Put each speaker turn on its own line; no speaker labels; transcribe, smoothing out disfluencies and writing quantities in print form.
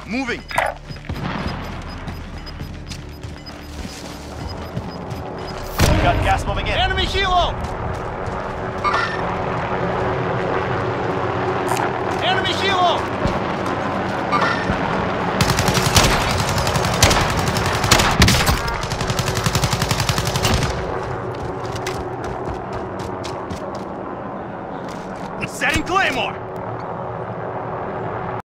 Moving.
We got gas moving in.
Enemy helo! Enemy helo! Setting Claymore!